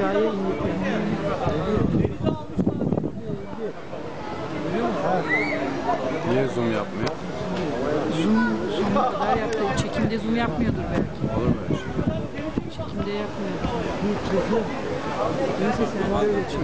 aşağıya inip Niye zoom yapmıyor? zoom sonuna kadar yaptı. Çekimde zoom yapmıyordur belki. Olur mu öyle şey? Çekimde yapmıyordur. Neyse sen böyle çek.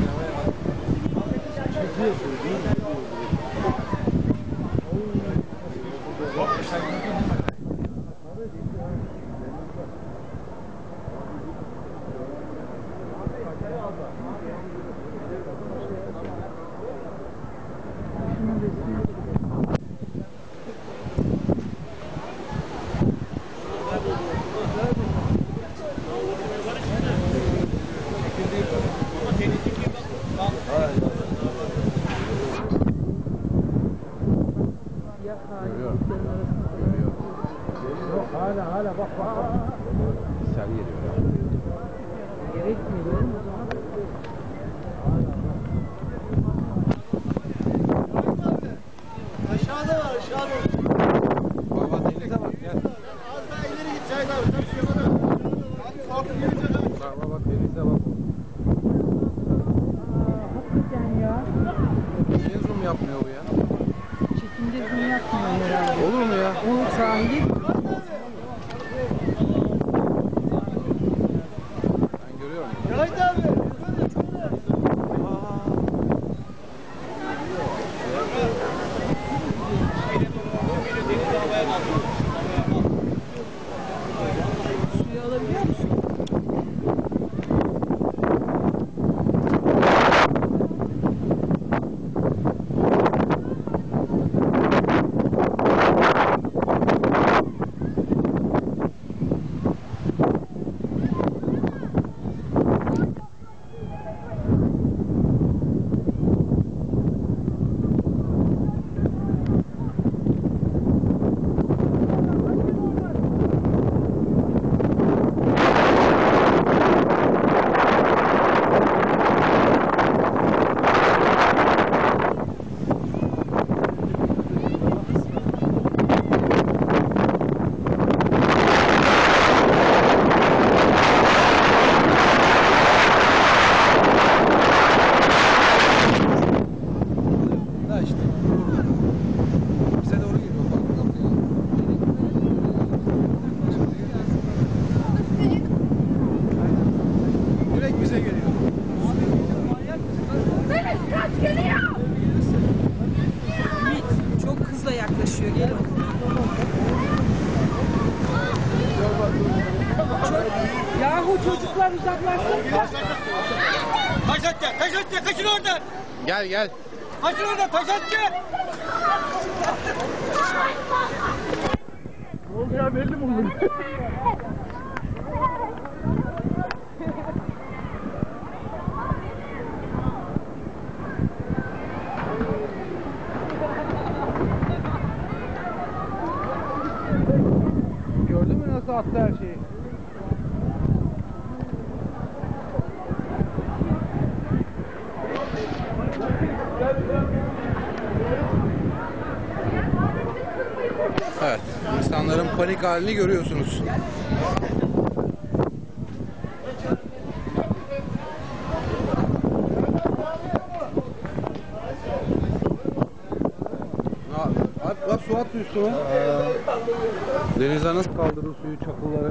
Görüyorum. Görüyorum. Yok hala bak. Sel geliyor ya. Gerekmiyor o zaman. Aşağıda var aşağıda. Baba denize bak gel. Az daha ileri git Cahit abi. Tam şurada. Abi korku yürüyecek. Bak denize bak. Hakikaten ya. Niye zoom yapmıyor bu ya? Çekimde zoom yapmıyor herhalde. Olur mu ya? O sahili Ben görüyorum. Cahit abi. suyu alabiliyor musun? Da işte burada. Bize doğru geliyor. Direkt bize geliyor. Ümit çok hızla yaklaşıyor. Gel bak. Yahu çocuklar uzaklaşsın. Taşatçı kaçın oradan. Gel. Kaçın oradan taşatçı. Ne oldu ya belli mi oldu? Gördün mü nasıl attı her şeyi? Evet, insanların panik halini görüyorsunuz. Bak su attı üstüne. Denize nasıl kaldırır suyu, çakılları?